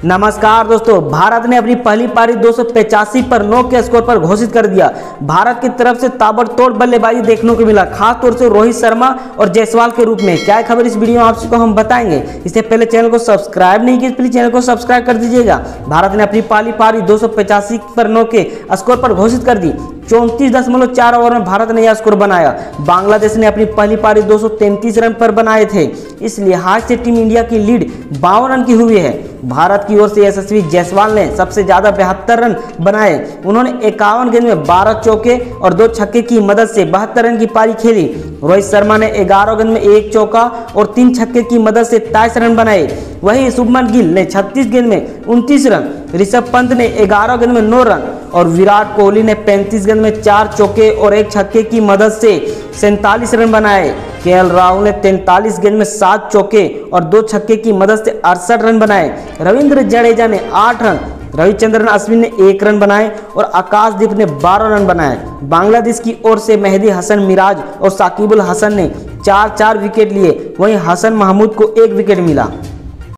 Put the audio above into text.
नमस्कार दोस्तों, भारत ने अपनी पहली पारी 285 पर 9 के स्कोर पर घोषित कर दिया। भारत की तरफ से ताबड़तोड़ बल्लेबाजी देखने को मिला, खास तौर से रोहित शर्मा और जायसवाल के रूप में। क्या है खबर इस वीडियो में आपको हम बताएंगे। इससे पहले चैनल को सब्सक्राइब नहीं किया, प्लीज चैनल को सब्सक्राइब कर दीजिएगा। भारत ने अपनी पहली पारी 285 पर 9 के स्कोर पर घोषित कर दी। 34.4 ओवर में भारत ने यह स्कोर बनाया। बांग्लादेश ने अपनी पहली पारी 233 रन पर बनाए थे। इस लिहाज से टीम इंडिया की लीड 52 रन की हुई है। भारत की ओर से यशस्वी जायसवाल ने सबसे ज्यादा 72 रन बनाए। उन्होंने 51 गेंद में 12 चौके और 2 छक्के की मदद से 72 रन की पारी खेली। रोहित शर्मा ने 11 गेंद में 1 चौका और 3 छक्के की मदद से 23 रन बनाए। वहीं शुभमन गिल ने 36 गेंद में 29 रन, ऋषभ पंत ने 11 गेंद में 9 रन और विराट कोहली ने 35 गेंद में 4 चौके और 1 छक्के की मदद से 47 रन बनाए। केएल राहुल ने 43 गेंद में 7 चौके और 2 छक्के की मदद से 68 रन बनाए। रविंद्र जडेजा ने 8 रन, रविचंद्रन अश्विन ने 1 रन बनाए और आकाशदीप ने 12 रन बनाए। बांग्लादेश की ओर से मेहदी हसन मिराज और साकिबुल हसन ने 4-4 विकेट लिए। वहीं हसन महमूद को 1 विकेट मिला।